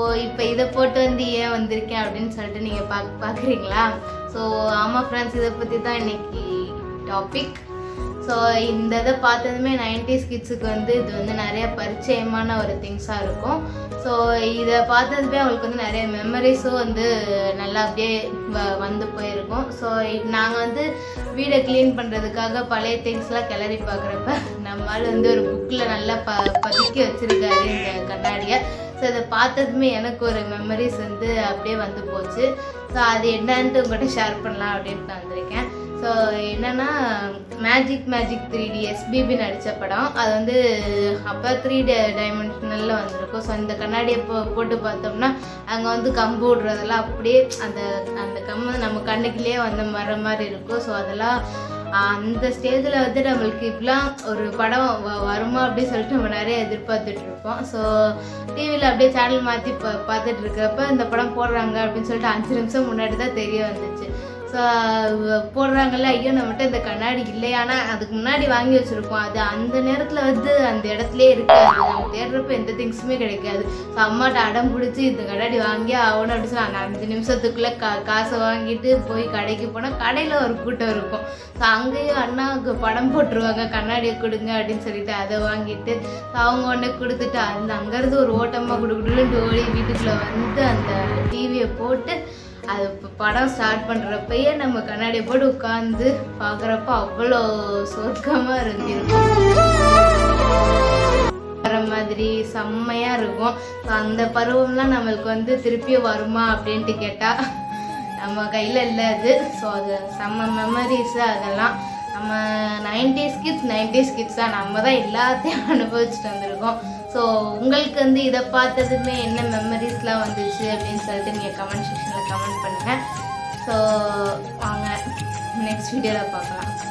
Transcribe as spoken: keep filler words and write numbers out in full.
இப்போ இதை போட்டு வந்து ஏன் வந்திருக்கேன் அப்படின்னு சொல்லிட்டு நீங்கள் பார்க்க பார்க்குறீங்களா? ஸோ ஆமாம் ஃப்ரெண்ட்ஸ், இதை பற்றி தான் இன்னைக்கு டாபிக். ஸோ இந்த இதை பார்த்ததுமே நைன்டிஸ் கிட்ஸுக்கு வந்து இது வந்து நிறைய பரிச்சயமான ஒரு திங்ஸாக இருக்கும். ஸோ இதை பார்த்ததுமே அவங்களுக்கு வந்து நிறைய மெமரிஸும் வந்து நல்லா அப்படியே வ வந்து போயிருக்கும். ஸோ நாங்கள் வந்து வீடை க்ளீன் பண்ணுறதுக்காக பழைய திங்ஸ்லாம் கிளறி பார்க்குறப்ப நம்மளால் வந்து ஒரு புக்கில் நல்லா ப பதுக்கி வச்சுருக்காரு இந்த கண்ணாடியை. ஸோ அதை பார்த்ததுமே எனக்கு ஒரு மெமரிஸ் வந்து அப்படியே வந்து போச்சு. ஸோ அது என்னன்ட்டு உங்கள்கிட்ட ஷேர் பண்ணலாம் அப்படின்ட்டு வந்திருக்கேன். ஸோ என்னென்னா magic magic three D SPB நடித்த படம். அது வந்து அப்போ த்ரீ டே டைமென்ஷனலில் வந்திருக்கும். ஸோ இந்த கண்ணாடியை போ போட்டு பார்த்தோம்னா அங்கே வந்து கம்பு விடுறதெல்லாம் அப்படியே அந்த அந்த கம்பு நம்ம கண்ணுக்குள்ளேயே வந்த மர மாதிரி இருக்கும். ஸோ அதெல்லாம் அந்த ஸ்டேஜில் வந்து நம்மளுக்கு இப்படிலாம் ஒரு படம் வ வருமா அப்படின்னு சொல்லிட்டு நம்ம நிறைய எதிர்பார்த்துட்டு இருப்போம். ஸோ டிவியில் அப்படியே சேனல் மாற்றி பா பார்த்துட்டு இருக்கிறப்ப இந்த படம் போடுறாங்க அப்படின்னு சொல்லிட்டு அஞ்சு நிமிஷம் முன்னாடி தான் தெரிய வந்துச்சு. ஸோ போடுறாங்கல்ல, ஐயோ நம்மகிட்ட இந்த கண்ணாடி இல்லையானா அதுக்கு முன்னாடி வாங்கி வச்சுருப்போம். அது அந்த நேரத்தில் வந்து அந்த இடத்துலே இருக்காது, நம்ம தேடுறப்ப எந்த திங்ஸுமே கிடைக்காது. ஸோ அம்மாட்ட அடம் பிடிச்சி இந்த கண்ணாடி வாங்கி ஆகணும் அப்படின்னு சொல்லி அந்த அஞ்சு நிமிஷத்துக்குள்ளே கா காசை வாங்கிட்டு போய் கடைக்கு போனால் கடையில் ஒரு கூட்டம் இருக்கும். ஸோ அங்கேயும் அண்ணாவுக்கு படம் போட்டுருவாங்க, கண்ணாடியை கொடுங்க அப்படின்னு சொல்லிட்டு அதை வாங்கிட்டு அவங்க ஒன்று கொடுத்துட்டு அந்த அங்கேருந்து ஒரு ஓட்டமாக கொடுக்குன்னு ஓடி வீட்டுக்குள்ளே வந்து அந்த டிவியை போட்டு அது படம் ஸ்டார்ட் பண்ணுறப்பயே நம்ம கண்ணாடியை போட்டு உட்காந்து பார்க்குறப்ப அவ்வளோ சொர்க்கமாக இருந்திருக்கும், வர மாதிரி செம்மையாக இருக்கும். ஸோ அந்த பருவம்லாம் நம்மளுக்கு வந்து திருப்பியும் வருமா அப்படின்ட்டு கேட்டால் நம்ம கையில் இல்லை அது. ஸோ அது செம்ம மெமரிஸு. அதெல்லாம் நம்ம நைன்டிஸ் கிட்ஸ் நைன்டிஸ் கிட்ஸ் தான், நம்ம தான் எல்லாத்தையும் அனுபவிச்சுட்டு வந்திருக்கோம். ஸோ உங்களுக்கு வந்து இதை பார்த்ததுமே என்ன மெமரிஸ்லாம் வந்துச்சு அப்படின்னு சொல்லிட்டு நீங்கள் கமெண்ட் செக்ஷனில் கமெண்ட் பண்ணுங்கள். ஸோ வாங்க நெக்ஸ்ட் வீடியோவில் பார்க்கலாம்.